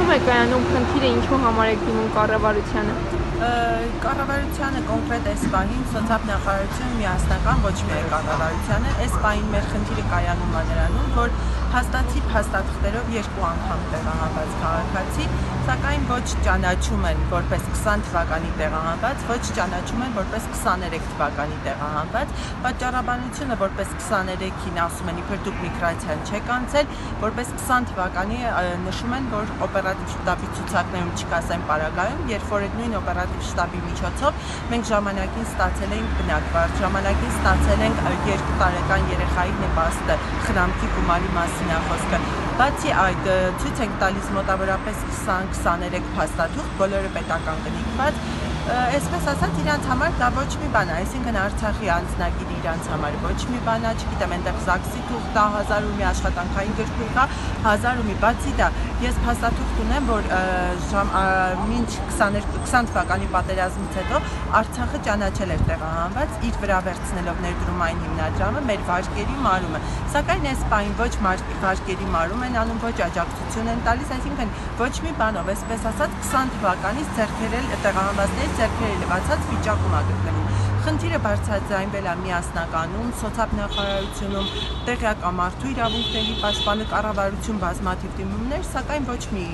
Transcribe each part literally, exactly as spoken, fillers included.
Ինչու՞մ է կայանում խնդիրը, ինչու համար եք դիմում կառավարությանը։ Կառավարությանը կոնկրետ այս պահին սոցիալ-նախարարությունը միասնական ոչ միայն կառավարությանը, այս պահին մեր խնդիրը կայանում է նրանում, որ հաստատի փաստաթղթերով երկու անգամ տեղահանված քաղաքացի, սակայն ոչ ճանաչում են որպես քսան թվականի տեղահանված, ոչ ճանաչում են որպես քսաներեք թվականի տեղահանված, պատճառաբանությունը որպես քսաներեքին ասում են իբր դուք միգրացիան չեք անցել, որպես քսան թվականի նշում են, որ օպերատիվ շտաբի ցուցակներում չկասեն պարագայում, երբ որ այդ նույն օպերատիվ շտաբի միջոցով մենք ժամանակին ստացել ենք բնակվար, ժամանակին ստացել ենք երկու տարեկան երեխայի նպաստը խնամքի գումարի մասին խոսքը։ Բացի այդ, ցույց ենք տալիս մոտավորապես քսան քսաներեք փաստաթուղթ, բոլորը պետական կնիկված, այսպես ասած իրանց համար դա ոչ մի բան է, այսինքն Արցախի անձնագիրը իրանց համար ոչ մի բան է, չգիտեմ, այնտեղ ԶԱԳՍ-ի թուղթ կա, հազար ու մի աշխատանքային գրքույկ կա, հազար ու մի, բացի դա, ես փաստաթուղթ ունեմ, որ մինչ քսան թվականի պատերազմից հետո Արցախը ճանաչել էր տեղահանված, իր վրա վերցնելով ներդրումային հիմնադրամը մեր վարկերի մարումը, սակայն այս պահին ոչ վարկերի մարում են անում, ոչ աջակցություն են տալիս, այսինքն ոչ մի բանով, այսպես ասած քսան թվականից ձեռքերել տեղահանվածների ձեռքերը լվացած վիճակում է գտնվում։ Խնդիրը բարձրաձայնվել է միասնականում, սոցիալ-նախարարությունում, տեղյակամարտու իրավունքների պաշտպանը, կառավարություն բազմաթիվ դիմումներ, սակայն ոչ մի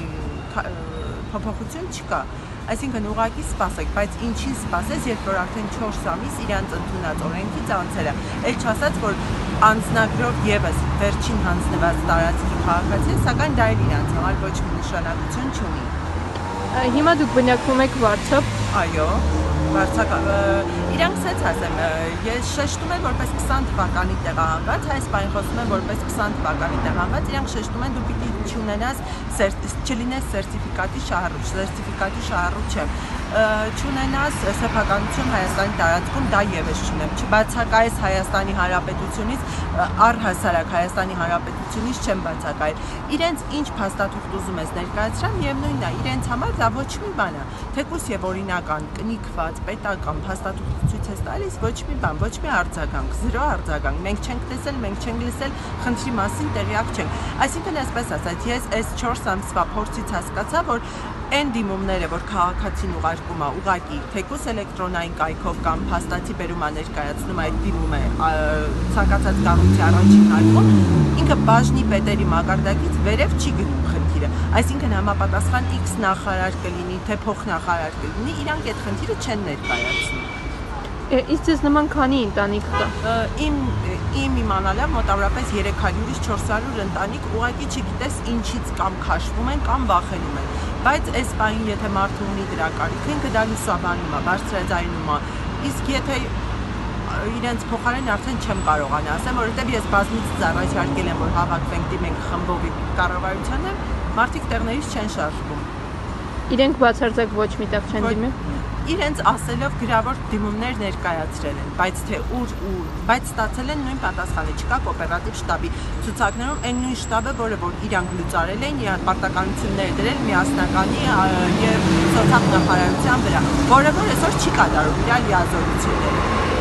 փոփոխություն չկա։ Այսինքն ուղղակի սպասեք, բայց ինչին սպասես, երբ որ արդեն չորս ամիս իրանց ընդունած օրենքից անցել է, էլ չասած, որ անձնագրով եւս վերջին հանձնված տարածքի քաղաքացի, սակայն դա էլ իրանց համար ոչ մի նշանակություն չունի։ Հիմա դուք բնակվում եք Վարչապ։ Այո, Վարչապ, իրանք սենց ասեմ, ես շեշտում եմ որպես քսան թվականի տեղահանված, այս պահին խոսում եմ որպես քսան թվականի տեղահանված, իրանք շեշտում են դու պիտի չունենաս, չլինես սերտիֆիկատի շահառուչ, սերտիֆիկատի շահառուչ չեմ, չունենաս սեփականություն Հայաստանի տարածքում, դա եւս չունեմ, չբացակայես Հայաստանի Հանրապետությունից, առհասարակ Հայաստանի Հանրապետությունից չեմ բացակայել։ Իրենց ինչ փաստաթուղթ ուզում ես ներկայացրան, միևնույնն է, իրենց համար դա ոչ մի բան է, թեկուզ եւ օրինական, կնիկված, պետական փաստաթուղթ ցույց ես տալիս, ոչ մի բան, ոչ մի արձագանք, զրո արձագանք, մենք չենք տեսել, մենք չենք լսել, խնդրի մասին տեղյակ չենք։ Այսինքն այսպես ասած, ես այս չորս ամսվա փորձից հասկացա, որ այն դիմումները, որ քաղաքացին ուղարկում է ուղակի թեկուզ էլեկտրոնային կայքով կամ փաստացի բերում է ներկայացնում այդ դիմումը ցանկացած կառույցի առաջին հարկում, ինքը բաժնի պետերի մակարդակից վերև չի գնում խնդիրը։ Այսինքն համապատասխան X նախարար կլինի, թե փոխնախարար կլինի, իրանք այդ խնդիրը չեն ներկայացնում։ Իսկ ձեզ նման քանի ընտանիք կա։ Իմ իմ իմանալով մոտավորապես երեք հարյուրից չորս հարյուր ընտանիք ուղղակի չգիտես ինչից կամ քաշվում են կամ վախենում են։ Բայց այս պահին եթե մարդը ունի դրա կարիքը, ինքը դա լուսաբանում է, բարձրաձայնում է։ Իսկ եթե իրենց փոխարեն արդեն չեմ կարողանա ասեմ, որովհետև ես բազմիցս առաջարկել եմ, որ հավաքվենք դիմենք խմբովի կառավարությանը, մարդիկ տեղներից չեն շարժվում։ Իրենք բացարձակ ոչ միտեղ չեն դիմել։ Իրենց ասելով գրավոր դիմումներ ներկայացրել են, բայց թե ուր ու բայց ստացել են նույն պատասխանը, չկա կոոպերատիվ շտաբի ցուցակներում այն նույն շտաբը, որը որ իրանք լուծարել են, իրանք պարտականություններ դրել միասնականի եւ սոցիալ նախարարության վրա, որը որ այսօր չի կատարում իր լիազորությունները։